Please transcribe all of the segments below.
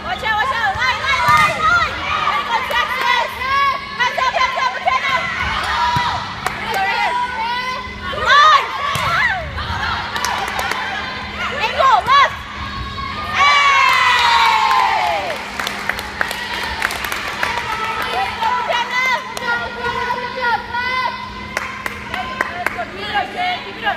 Watch out, watch out. Line, line, line, line. There you go, Texas. Hands up, McKenna. Go right here. Line. Angle, left. Hey! There you go, McKenna. Keep it up, Jen. Keep it up.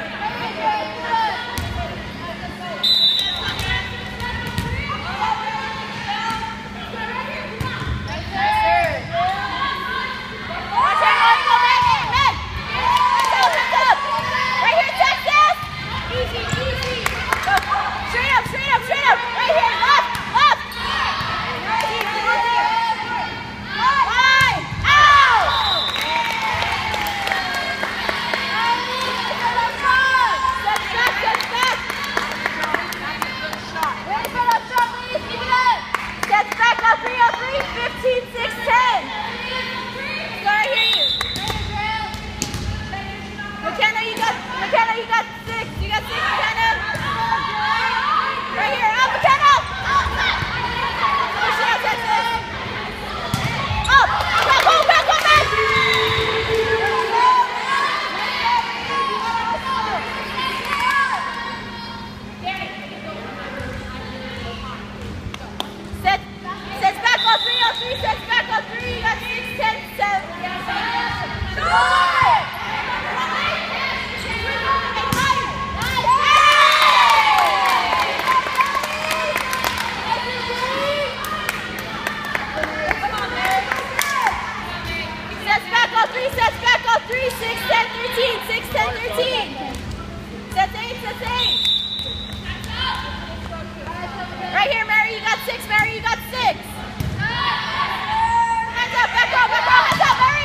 McKenna, you got 6. You got 6, McKenna. Right here. Up, McKenna. Push it out, Texas. Up. Go back, go back. Sets back on 3 on 3. Sets back on 3. You got 6, 10, 7. Sets back on 3, 6, 10, 13, 6, 10, 13. Sets 8, sets 8. Right here, Mary, you got 6, Mary, you got 6. Hands up, back up, hands up, Mary.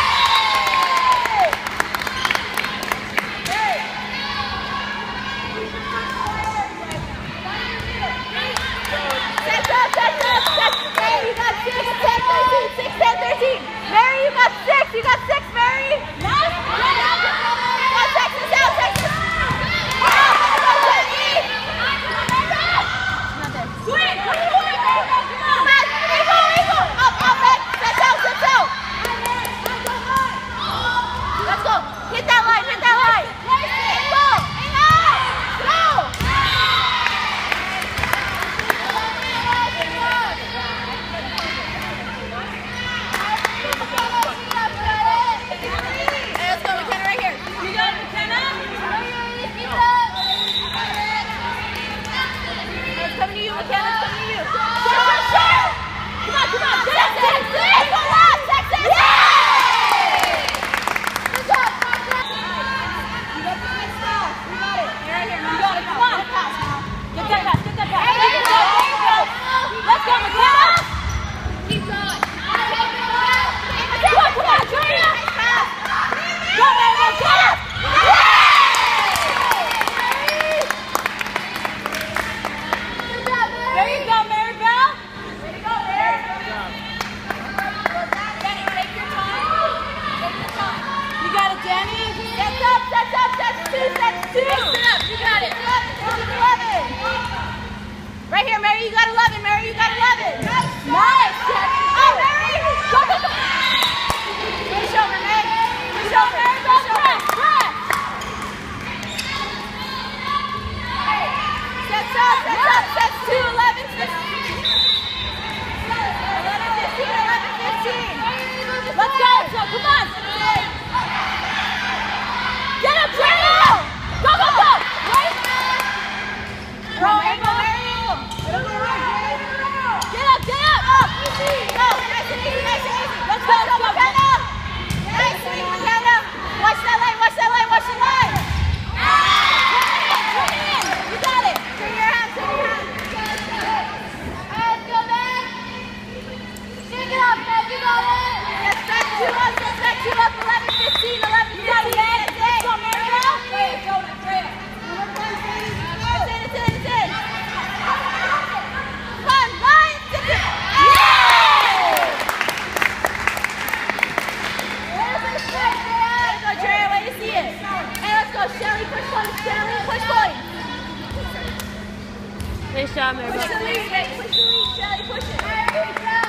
Sets up, sets up, sets 8, you got 6, 10, 13, 6, 10, 13. Mary, you got 6, you got 6, Mary. Texas out, Texas. Let's go. Hit that line, hit that line. Go. There you go. job there, Push the lead, Shelly, push it.